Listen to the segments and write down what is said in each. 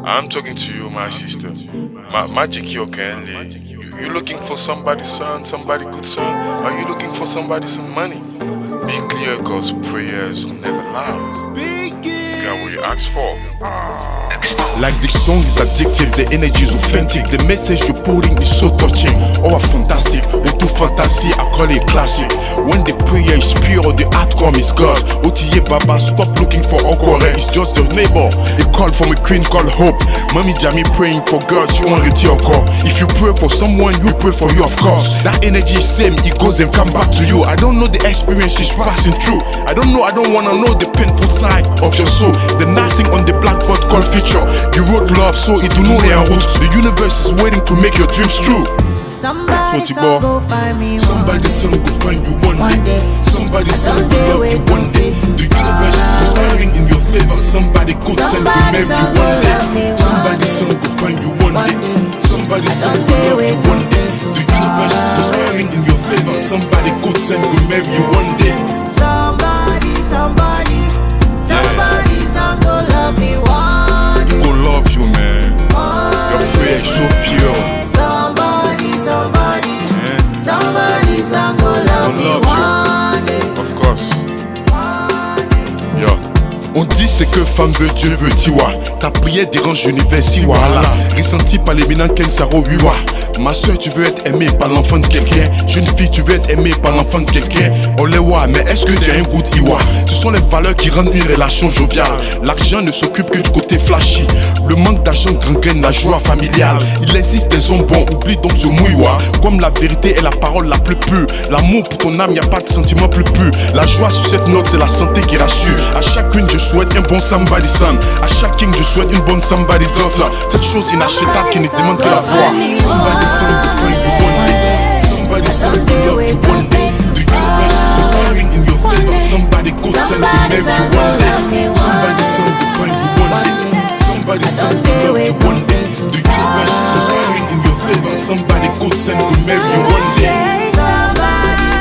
I'm talking to you, my sister. Magic Yokenli. You looking for somebody's son, somebody good son? Are you looking for somebody's some money? Be clear, cause prayers never lie. Got what you asked for. Like the song is addictive, the energy is authentic, the message you're putting is so touching. Oh, fantastic, Otu fantasy, I call it classic. When the prayer is pure, the outcome is God. Otiye Baba, stop looking for Okore, it's just your neighbor. A call from a queen called Hope. Mommy Jamie praying for God, you want to call. If you pray for someone, you pray for you, of course. That energy is same, it goes and come back to you. I don't know the experience she's passing through. I don't wanna know the painful side of your soul. The nothing on the blackboard called future. You wrote love, so it do know en route. The universe is waiting to make your dreams true. Somebody's son go find me. Somebody's son go find you one day. Somebody's son go love you one day. The universe is conspiring in your favor. Somebody good son go marry you one day. Somebody's son go find you one day. Somebody's son go love you one day. The universe is conspiring in your favor. Somebody good son go marry you one day. Somebody's son go love me one day. Go love you, man. Your prayer is so pure. Somebody's son go love me one day. Of course. Yeah. On dit c'est que femme veut Dieu veut tiwa. Ta prière dérange l'univers si voilà. Ressenti par les minants Kensaro Wiwa. Ma soeur, tu veux être aimée par l'enfant de quelqu'un. Jeune fille, tu veux être aimée par l'enfant de quelqu'un. Olewa, mais est-ce que tu as un goût d'Iwa? Ce sont les valeurs qui rendent une relation joviale. L'argent ne s'occupe que du côté flashy. Le manque d'argent gangrène la joie familiale. Il existe des hommes bons, oublie donc ce mouillois. Comme la vérité est la parole la plus pure. L'amour pour ton âme, y a pas de sentiment plus pur. La joie sur cette note, c'est la santé qui rassure. À chacune, je souhaite un bon somebody son. À chaque king, je souhaite une bonne somebody daughter. Cette chose inachetable qui ne demande que la foi. Somebody's son go find you one day. Somebody's son go love you one day. The universe is conspiring in your favor. Somebody good son go marry you one day. Somebody's son go find you one day. Somebody's son go love you one day. The universe is conspiring in your favor. Somebody good son go marry you one day. Somebody's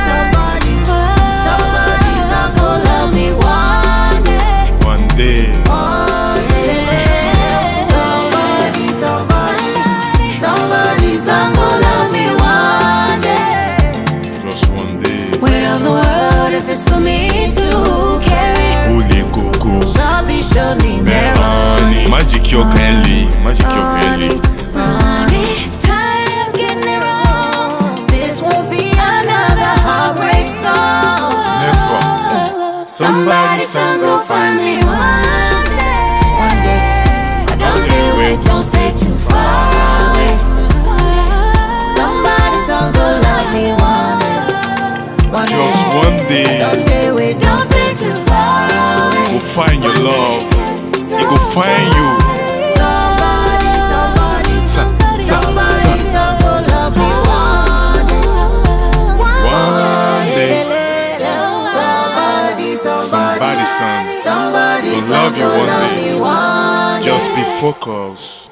son go love me one day. One day. Somebody's son go love me one day. Just one day. Weight of the world if it's for me to carry. Holy Coco. Show me Meroni. Magic Yokenli. Magic Yokenli. Tired of getting it wrong. This won't be another heartbreak song. Never. Somebody's son go find me one day. One day. I don't do it, don't stay too far away. Somebody's son go love me one day. One day. Just one day. Don't do it, don't stay too far away. Go find your love. He go find you. Somebody's son go love me one day. One day. Somebody's son Go love you go love one me day. one day. Just be focused.